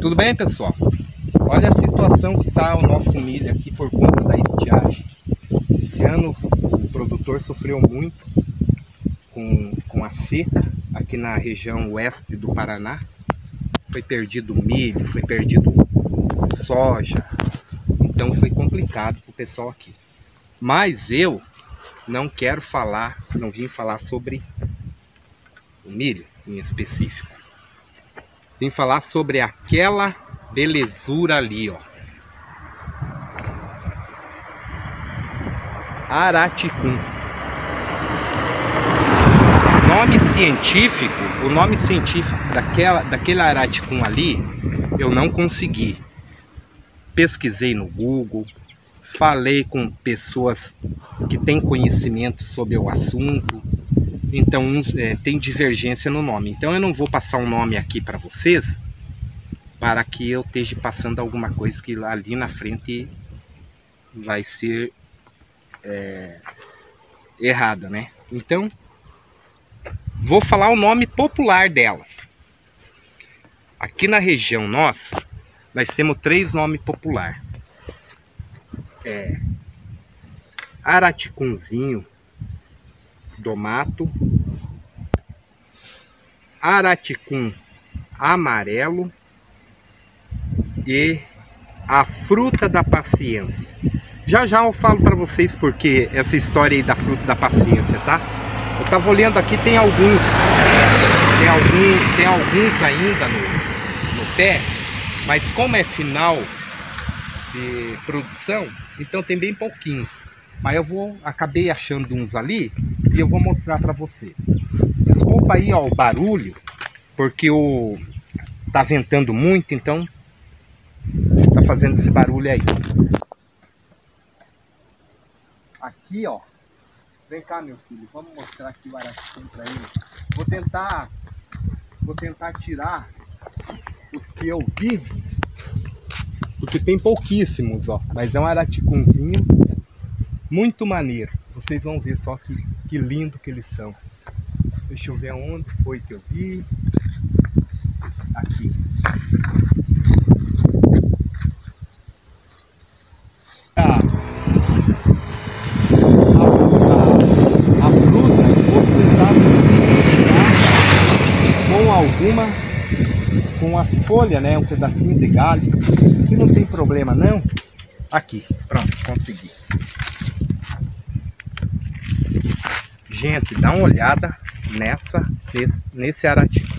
Tudo bem, pessoal? Olha a situação que está o nosso milho aqui por conta da estiagem. Esse ano o produtor sofreu muito com a seca aqui na região oeste do Paraná. Foi perdido milho, foi perdido soja, então foi complicado para o pessoal aqui. Mas eu não quero falar, não vim falar sobre o milho em específico. Vim falar sobre aquela belezura ali, ó. Araticum. O nome científico daquele Araticum ali, eu não consegui. Pesquisei no Google, falei com pessoas que têm conhecimento sobre o assunto, então tem divergência no nome. Então eu não vou passar um nome aqui para vocês, para que eu esteja passando alguma coisa que ali na frente vai ser errada, né? Então, vou falar o nome popular delas. Aqui na região nossa, nós temos 3 nomes populares. Araticunzinho do mato, Araticum amarelo e a fruta da paciência. Já já eu falo para vocês porque essa história aí da fruta da paciência, tá? Eu tava olhando aqui, tem alguns ainda no pé, mas como é final de produção, então tem bem pouquinhos. Mas acabei achando uns ali e eu vou mostrar para vocês. Desculpa aí, ó, o barulho, porque tá ventando muito, então tá fazendo esse barulho aí. Aqui, ó. Vem cá, meu filho, vamos mostrar aqui o Araticum para ele. Vou tentar tirar os que eu vi, porque tem pouquíssimos, ó. Mas é um Araticunzinho muito maneiro. Vocês vão ver só que lindo que eles são. Deixa eu ver onde foi que eu vi. Aqui. A fruta eu vou tentar misturar com as folhas, né? Um pedacinho de galho. Que não tem problema não. Aqui, pronto, consegui. Gente, dá uma olhada nesse Araticum.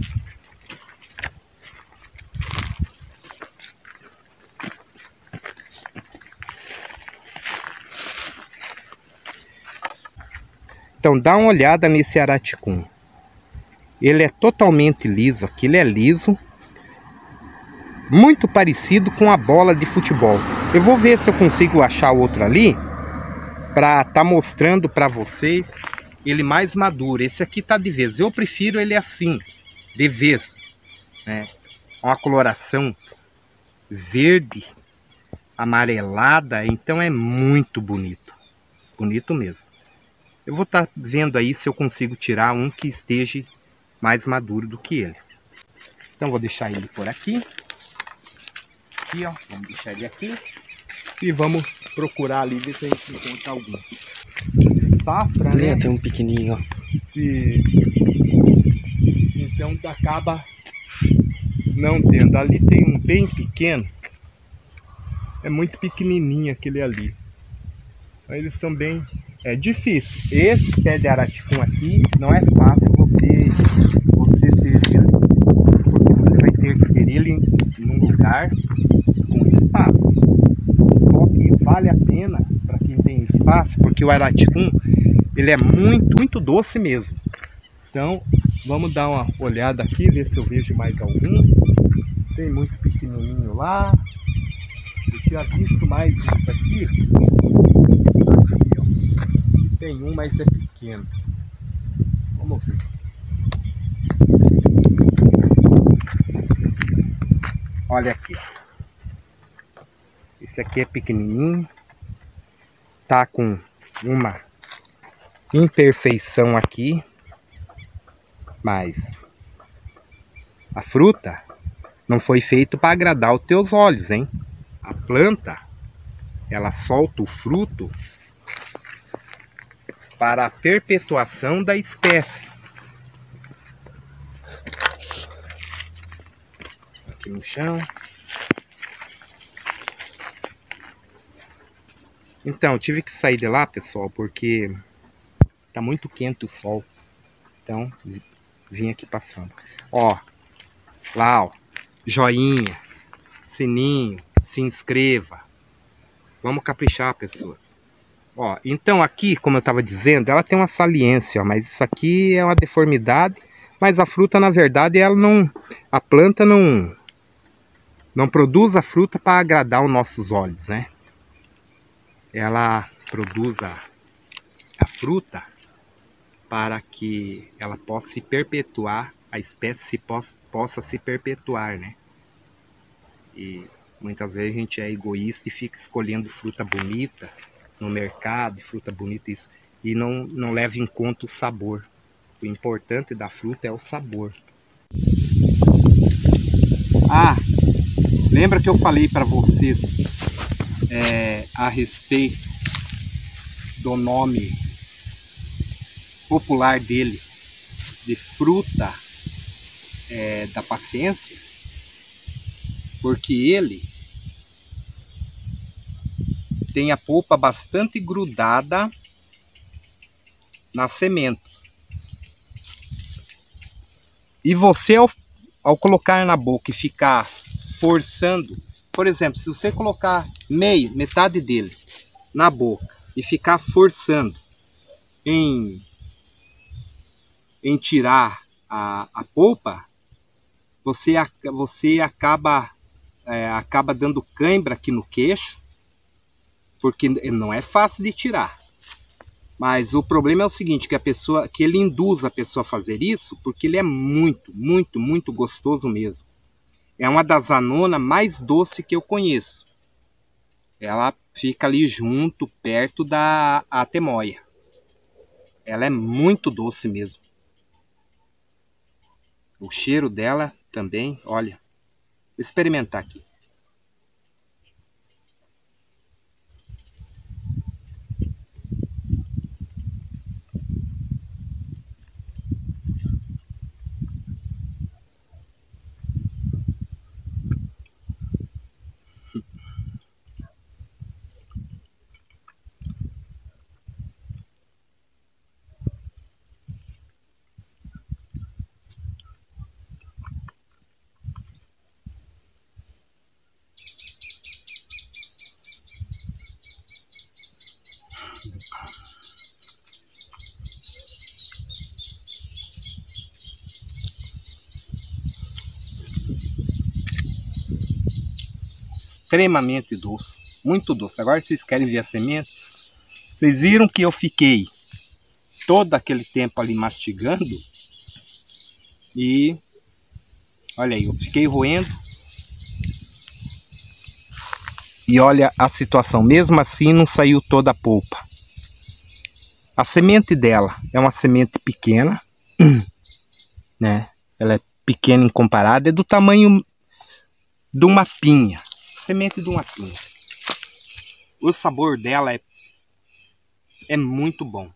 Então dá uma olhada nesse Araticum. Ele é totalmente liso, aqui ele é liso. Muito parecido com a bola de futebol. Eu vou ver se eu consigo achar outro ali, para estar mostrando para vocês ele mais maduro. Esse aqui tá de vez. Eu prefiro ele assim, de vez, né? Uma coloração verde, amarelada, então é muito bonito. Bonito mesmo. Eu vou estar vendo aí se eu consigo tirar um que esteja mais maduro do que ele. Então vou deixar ele por aqui. Aqui, ó. Vamos deixar ele aqui. E vamos procurar ali, ver se a gente encontra algum. Safra, né? Tem um pequenininho, ó. Então acaba não tendo. Ali tem um bem pequeno. É muito pequenininho aquele ali. Mas eles são bem... É difícil. Esse pé de Araticum aqui não é fácil você ter ele, porque você vai ter que ter ele num lugar com espaço. Só que vale a pena para quem tem espaço, porque o Araticum ele é muito doce mesmo. Então vamos dar uma olhada aqui, ver se eu vejo mais algum. Tem muito pequenininho lá. Eu tinha visto mais isso aqui. Tem um, mas é pequeno. Vamos ver. Olha aqui. Esse aqui é pequenininho. Tá com uma imperfeição aqui. Mas a fruta não foi feito para agradar os teus olhos, hein? A planta, ela solta o fruto para a perpetuação da espécie. Aqui no chão. Então, tive que sair de lá, pessoal, porque tá muito quente o sol. Então, vim aqui passando. Ó, lá, ó, joinha, sininho, se inscreva. Vamos caprichar, pessoas. Ó, então aqui, como eu estava dizendo, ela tem uma saliência, ó, mas isso aqui é uma deformidade. Mas a fruta, na verdade, ela não, a planta não produz a fruta para agradar os nossos olhos, né? Ela produz a fruta para que ela possa se perpetuar, a espécie possa se perpetuar, né? E muitas vezes a gente é egoísta e fica escolhendo fruta bonita no mercado, fruta bonita isso, e não leva em conta o sabor. O importante da fruta é o sabor. Ah, lembra que eu falei para vocês a respeito do nome popular dele, de fruta da paciência? Porque ele tem a polpa bastante grudada na semente. E você, ao colocar na boca e ficar forçando, por exemplo, se você colocar metade dele na boca e ficar forçando em tirar a polpa, você acaba dando cãibra aqui no queixo, porque não é fácil de tirar. Mas o problema é o seguinte, que ele induz a pessoa a fazer isso, porque ele é muito, muito, muito gostoso mesmo. É uma das anonas mais doces que eu conheço. Ela fica ali junto, perto da atemoia. Ela é muito doce mesmo. O cheiro dela também, olha. Vou experimentar aqui. Extremamente doce, muito doce. Agora vocês querem ver a semente? Vocês viram que eu fiquei todo aquele tempo ali mastigando e olha aí, eu fiquei roendo e olha a situação, mesmo assim não saiu toda a polpa. A semente dela é uma semente pequena, né? Ela é pequena em comparado, é do tamanho de uma pinha, semente de uma pinha. O sabor dela é muito bom.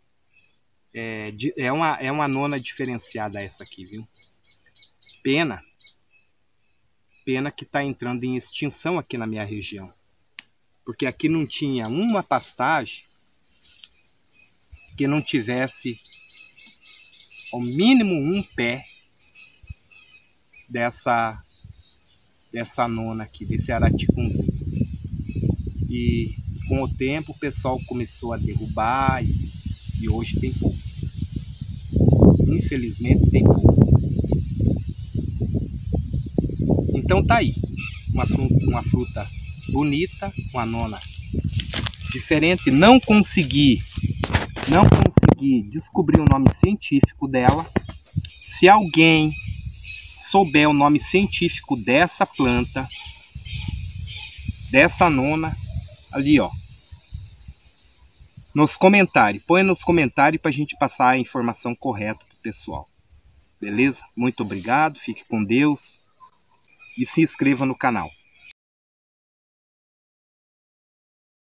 É uma nona diferenciada essa aqui, viu? Pena que está entrando em extinção aqui na minha região. Porque aqui não tinha uma pastagem que não tivesse ao mínimo um pé dessa nona aqui, desse araticunzinho. E com o tempo o pessoal começou a derrubar e hoje tem poucos. Infelizmente tem poucos. Então tá aí, uma fruta bonita, uma nona diferente. Não consegui descobrir o nome científico dela. Se alguém souber o nome científico dessa planta, dessa nona, ali ó, nos comentários, põe nos comentários para a gente passar a informação correta pro pessoal. Beleza? Muito obrigado, fique com Deus. e se inscreva no canal.